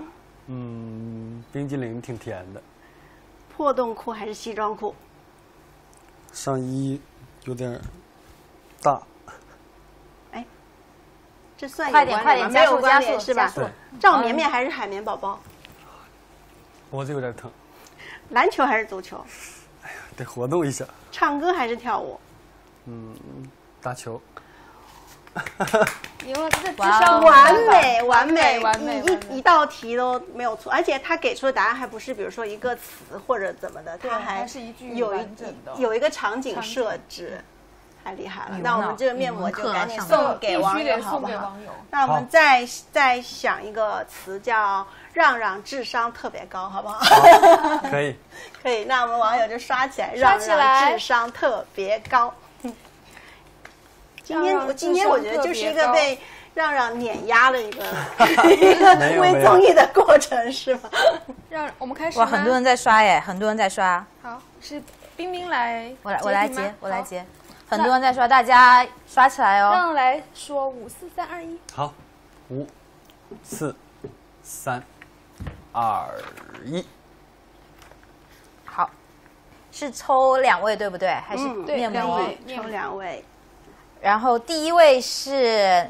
冰激凌挺甜的。 破洞裤还是西装裤？ 上衣有点大。 这算有快点关联吗？没有关联是吧？ 加速对， 赵绵绵还是海绵宝宝？ 脖子有点疼， 篮球还是足球？ 得活动一下。 唱歌还是跳舞？ 打球。 赢了，这智哇商完美，完美， 完美， 一道题都没有错，而且他给出的答案还不是比如说一个词或者怎么的， 对他还还是一句有完整的有一个场景设置，太厉害了。 有那我们这个面膜就赶紧送给网友，好不好？那我们再想一个词叫让让智商特别高，好不好？ 可以。 可以，那我们网友就刷起来， 刷起来让让智商特别高。今天我觉得就是一个被让让碾压的一个微综艺的过程，是吗？ 让我们开始哇， 吗很多人在刷耶，很多人在刷。 好，是冰冰来， 我来接，我来。接。很多人在刷，大家刷起来哦。 让来说5、4、3、2、1。 好，5、4、3、2、1。 好，是抽2位对不对？还是对面膜？ 2位抽2位。 然后第一位是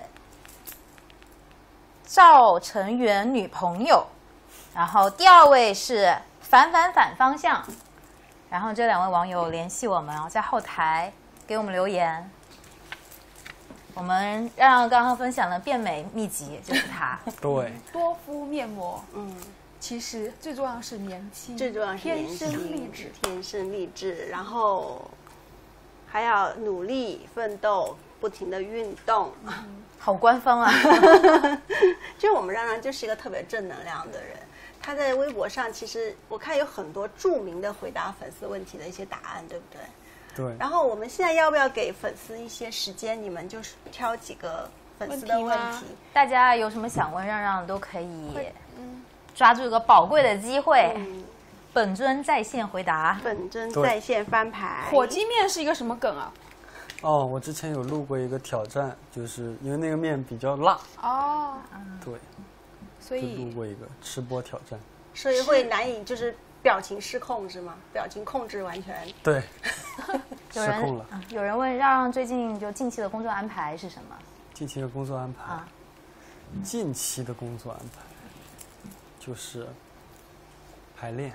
赵成元女朋友，然后第2位是反方向。然后这2位网友联系我们，然后在后台给我们留言。我们让刚刚分享的变美秘籍就是他。 对， 多敷面膜，其实最重要是年轻， 最重要是年天生丽轻质， 天生丽质，然后还要努力奋斗，不停的运动。 好官方啊！ 就我们让让就是一个特别正能量的人。他在微博上，其实我看有很多著名的回答粉丝问题的一些答案，对不对？ 对。 然后我们现在要不要给粉丝一些时间？你们就是挑几个粉丝的问问题题。 大家有什么想问，让让都可以抓住一个宝贵的机会，本尊在线回答。 本尊在线翻牌。 火鸡面是一个什么梗啊？ 哦，我之前有录过一个挑战，就是因为那个面比较辣， 哦， 对， 所就录以过一个吃播挑战。 所以会难以就是表情失控是吗？表情控制完全。 对， 有失控了。 有人问让最近就近期的工作安排是什么？ 近期的工作安排， 啊近期的工作安排就是排练。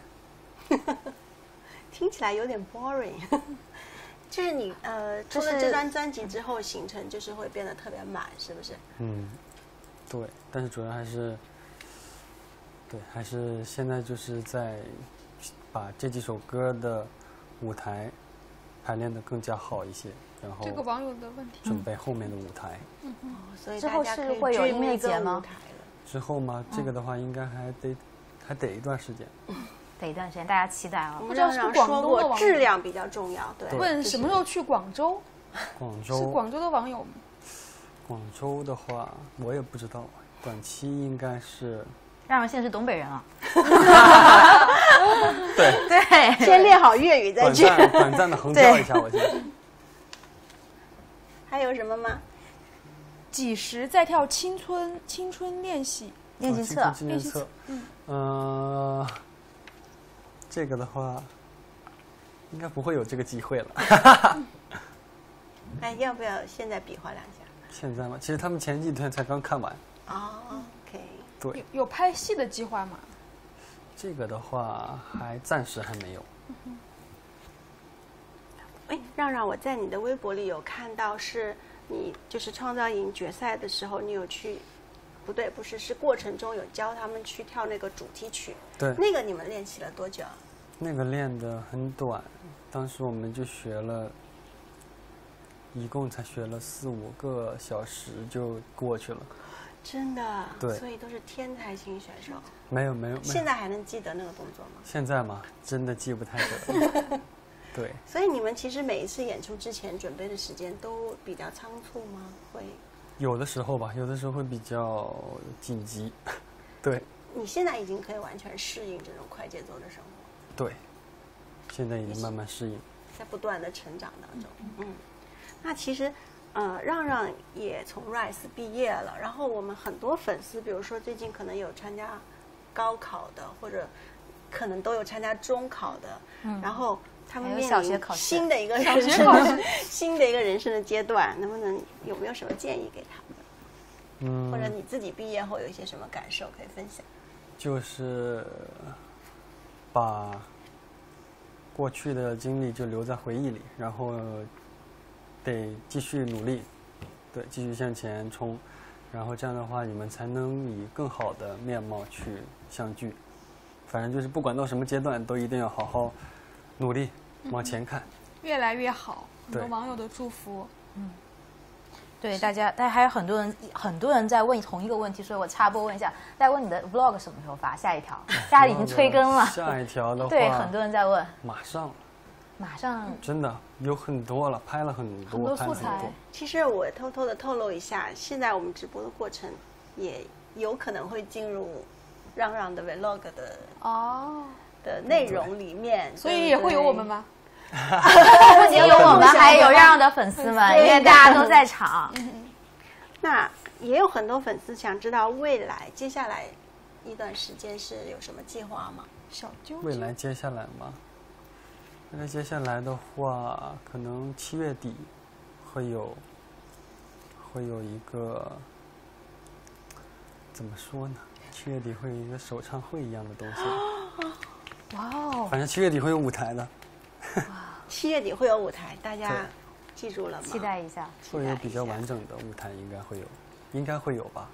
听起来有点 boring。就是你出了这张专辑之后，行程就是会变得特别满，是不是？ 嗯，对，但是主要还是，对，还是现在就是在把这几首歌的舞台排练得更加好一些，然后这个网友的问题， 准备后面的舞台。 所以之后是会有音乐节吗？ 之后吗？这个的话应该还得一段时间。 得一段时间，大家期待啊！ 不知道是广东的网友，质量比较重要。对， 问什么时候去广州？ 广州是广州的网友吗？ 广州的话，我也不知道，短期应该是。 让现在是东北人啊。 对对， 先练好粤语再去。 短暂的横跳一下，我先。 还有什么吗？ 几时再跳青春练习册？ 练习册。这个的话，应该不会有这个机会了。 哎，要不要现在比划两下？ 现在吗？其实他们前几天才刚看完。 哦 ，OK。 对。 有拍戏的计划吗？ 这个的话，暂时还没有。 哎，让我在你的微博里有看到，是你就是创造营决赛的时候，你有去。不对，不是，是过程中有教他们去跳那个主题曲。 对， 那个你们练习了多久？ 那个练得很短，当时我们就学了，一共才学了4-5个小时就过去了。 真的？ 对， 所以都是天才型选手。 没有。 现在还能记得那个动作吗？ 现在嘛，真的记不太得。对。 所以你们其实每一次演出之前准备的时间都比较仓促吗？会。 有的时候吧，有的时候会比较紧急，对。 你现在已经可以完全适应这种快节奏的生活。 对，现在已经慢慢适应， 在不断的成长当中。那其实，让也从 Rise 毕业了，然后我们很多粉丝，比如说最近可能有参加高考的，或者可能都有参加中考的，然后。他们面临新的一个人生，新的一个人生的阶段，能不能有没有什么建议给他们？或者你自己毕业后有一些什么感受可以分享？ 就是把过去的经历就留在回忆里，然后得继续努力，对，继续向前冲，然后这样的话你们才能以更好的面貌去相聚。反正就是不管到什么阶段，都一定要好好努力往前看， 越来越好。很多对网友的祝福。 对大家还有很多人在问同一个问题，所以我插播问一下，在问你的 vlog 什么时候发？下一条，大家已经催更了。 下一条的话， 对，很多人在问。 马上， 真的有很多了，拍了很多素材。 其实我偷偷的透露一下，现在我们直播的过程也有可能会进入让的 vlog 的内容里面， 所以也会有我们吗？ 不仅有我们，还有让的粉丝们，因为大家都在场。 那也有很多粉丝想知道未来接下来一段时间是有什么计划吗？ 小啾啾。 未来接下来吗？未来接下来的话，可能7月底会有一个怎么说呢？7月底会有一个首唱会一样的东西。 哇哦！ 反正7月底会有舞台的。 7月底会有舞台，大家记住了吗？ 期待一下。 会有比较完整的舞台，应该会有吧。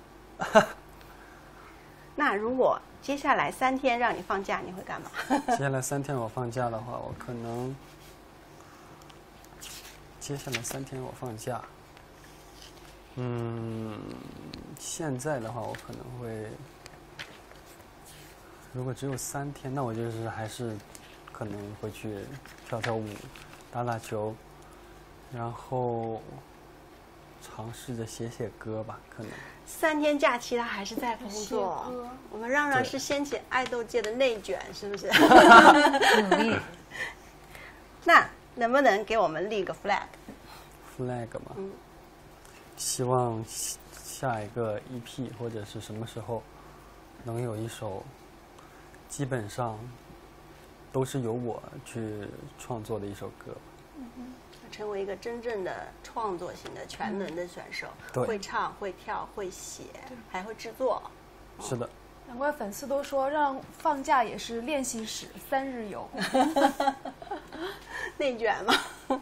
那如果接下来3天让你放假，你会干嘛？ 接下来3天我放假的话，我可能接下来3天我放假。现在的话，我可能会，如果只有3天，那我就是还是可能会去跳舞、打球，然后尝试着写歌吧，可能。 3天假期他还是在工作。我们让是掀起爱豆界的内卷，是不是？ 努力。 那能不能给我们立个 flag？ flag 嘛，希望下一个 EP 或者是什么时候能有一首基本上都是由我去创作的一首歌。 成为一个真正的创作型的全能的选手， 对会唱、会跳、会写，还会制作。 是的， 难怪粉丝都说让放假也是练习室3日游。 内卷嘛。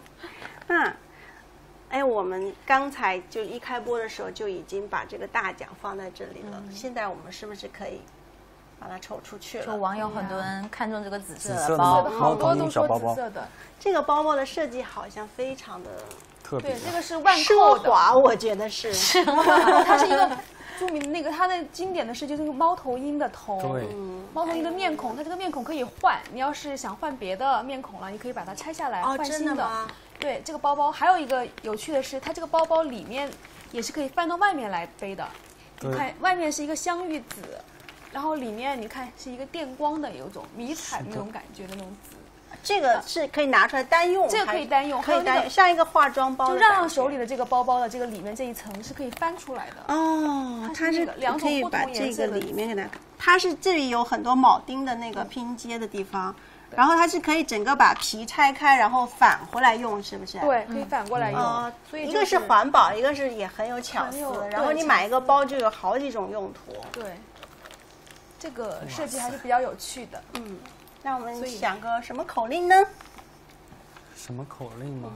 哎，我们刚才就一开播的时候就已经把这个大奖放在这里了，现在我们是不是可以把它抽出去了？ 说网友很多人看中这个紫色紫色的的包， 好多都说猫头鹰小包包紫色的， 这个包包的设计好像非常的特别对，这个是万奢蔻的， 华，我觉得是。 它是一个著名的那个它的经典的设计，就是猫头鹰的头， 对， 猫头鹰的面孔，它这个面孔可以换，你要是想换别的面孔了，你可以把它拆下来哦， 换新真的吗？ 对，这个包包还有一个有趣的是，它这个包包里面也是可以翻到外面来背的。你对看，外面是一个香芋紫，然后里面你看是一个电光的，有种迷彩那种感觉的那种紫， 这个是可以拿出来单用， 这个可以单用可以还有那个单用，像一个化妆包的就感觉。 让手里的这个包包的这个里面这一层是可以翻出来的。 哦，它是它是那个两种可以不同把这个颜色的里面给它是这里有很多铆钉的那个拼接的地方，然后它是可以整个把皮拆开，然后返回来用，是不是？。 对，可以反过来用。所以一个是环保，一个是也很有巧思很有， 然后你对买一个包就有好几种用途。 对，这个设计还是比较有趣的。 那我们所以想个什么口令呢？ 什么口令吗？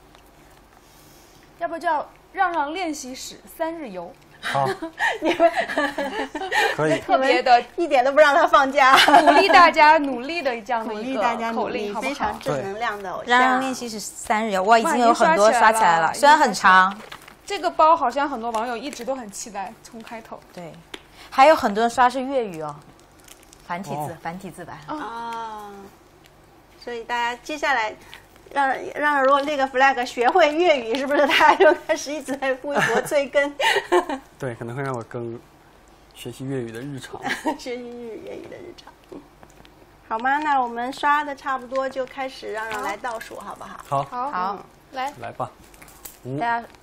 要不叫让练习室3日游， 好， 你们可以。 特别的一点都不让他放假， 鼓励大家努力的这样的鼓一个励大家努口令， 力， 好不好非常？正能量的偶让像。 练习室3日游，我已经哇有很多刷起来了，虽然很长， 这个包好像很多网友一直都很期待，从开头。 对，还有很多人刷是粤语哦，繁体字哦， 繁体字版。 啊，所以大家接下来让如果那个 flag 学会粤语，是不是他就开始一直在为国催更， 对，可能会让我更学习粤语的日常。 学习粤语的日常。好吗？那我们刷的差不多，就开始让来倒数，好不好？ 好， 好， 好， 来， 来吧，5、 大家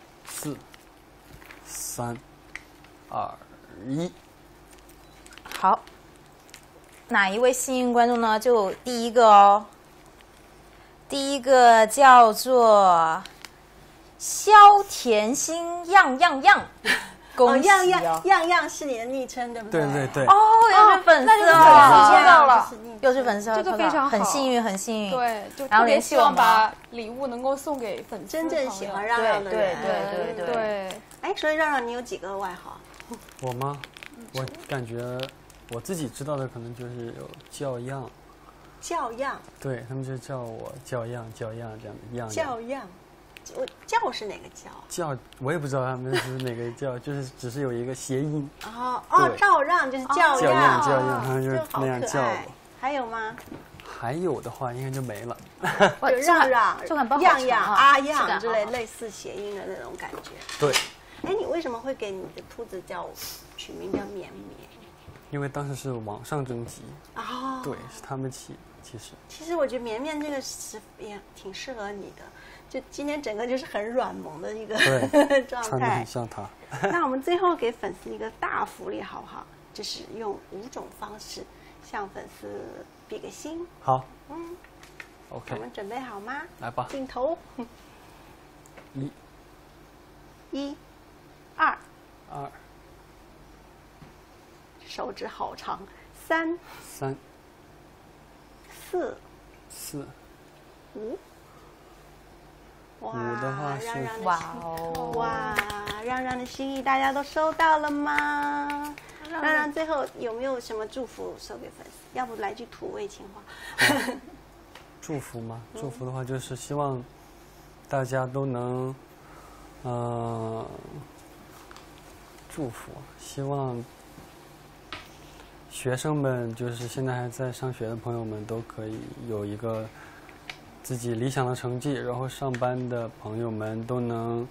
4、3、2、1。 好，哪一位幸运观众呢？就第一个哦，第一个叫做萧甜心样样样，恭喜样哦！ 样是你的昵称，对不对对对对， 哦，又是粉丝那就是哦， 粉丝抽到了就是昵称又是粉丝， 这个非常好很幸运，很幸运。 对，就然后特别希望联系我们把礼物能够送给粉丝真正喜欢让让的对人。 对对对对， 哎，所以让让你有几个外号？ 我吗？我感觉我自己知道的可能就是有叫样， 叫样， 对他们就叫我叫样这样的样。 叫样，我叫是哪个叫？ 叫我也不知道他们是哪个叫，就是只是有一个谐音。 哦， 对照让就是叫叫样叫哦样，他们就这好那样叫可爱我。 还有吗？ 还有的话应该就没了。 就让让、 这款包好样样、 长啊啊质感样之类好好类似谐音的那种感觉。 对， 哎，你为什么会给你的兔子取名叫绵绵？ 因为当时是网上征集， 哦， 对，是他们起，其实其实我觉得绵绵这个词也挺适合你的，就今天整个就是很软萌的一个对状态穿的很。像他。 那我们最后给粉丝一个大福利好不好？就是用5种方式向粉丝比个心。 好我 ，OK， 们准备好吗？ 来吧， 镜头 1、 1、2， 2、 手指好长，3、 3、 4、 4、 5。哇， 五的话是让让的哇心哦， 哇，让让的心意大家都收到了吗？让让最后有没有什么祝福送给粉丝？要不来句土味情话？ 祝福吗？祝福的话就是希望大家都能，祝福，希望学生们就是现在还在上学的朋友们都可以有一个自己理想的成绩，然后上班的朋友们都能，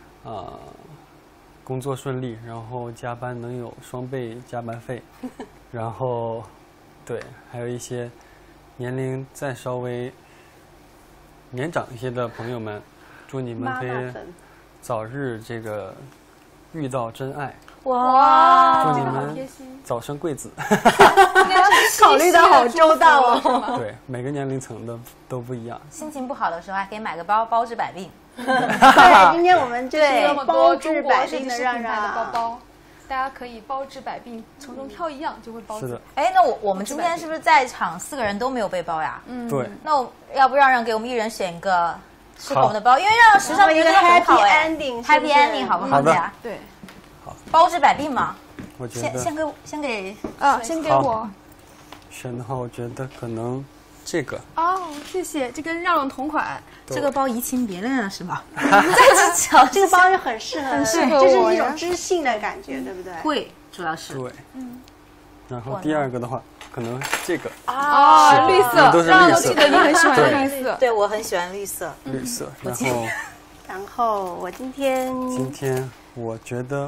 工作顺利，然后加班能有双倍加班费，然后，对，还有一些年龄再稍微年长一些的朋友们， 祝你们可以早日这个遇到真爱。 哇， 祝你好们贴心， 早生贵子。 考虑的好周到哦。 对，每个年龄层的都不一样。 心情不好的时候还可以买个包，包治百病。 对，今天我们就是对这么包多中治百国设计师病的让品牌的包让。 包，大家可以包治百病，从中挑一样就会包是的治。， 哎，那我们今天是不是在场4个人都没有背包呀？ 对， 那要不让给我们一人选一个适合我们的包，因为让时尚一个觉得很 happy 好哎 ending，是不 ，happy 是 ending 好不好？ 好的大家对， 包治百病嘛。 我觉得先给先给好我。 选的话，我觉得可能这个哦，谢谢，这跟让同款。 这个包移情别恋了是吧？ 这个包就很适合， 很适合就是我呀一种知性的感觉，对不对？ 贵主要是。 对，然后第二个的话，可能这个啊，绿色， 都是绿色让我记得你很喜欢对绿色。 对，我很喜欢绿色。 绿色，然后然后我今天我觉得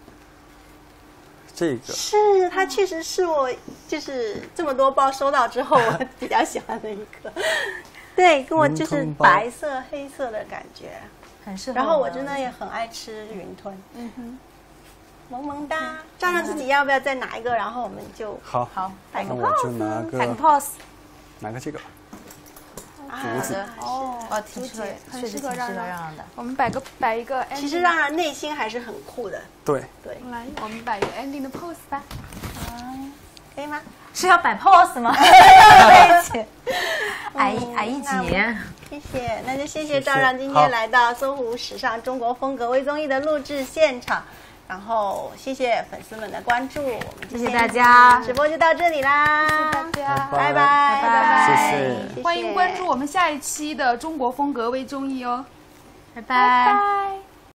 这个是它确实是我就是这么多包收到之后我比较喜欢的一个，对，跟我就是云吞包白色黑色的感觉。 很适合。 然后我真的也很爱吃云吞， 嗯哼， 萌萌哒。照照自己要不要再拿一个？然后我们就好， 好， 摆个那我就拿摆个个 pose。 这个啊竹子哦，挺适合， 很确实挺适合适合让让让的。 我们摆一个 ending。 其实让人内心还是很酷的， 对， 对， 来，我们摆一个 ending 的 pose 吧。 可以吗？ 是要摆 pose 吗？在一起，矮一截。 谢谢，那就谢谢谢赵让今好天来到搜狐时尚中国风格微综艺的录制现场，然后谢谢粉丝们的关注，我们今天谢谢大家直播就到这里啦， 谢谢大家， 拜拜拜拜谢谢。 欢迎关注我们下一期的中国风格微综艺哦。 拜拜拜。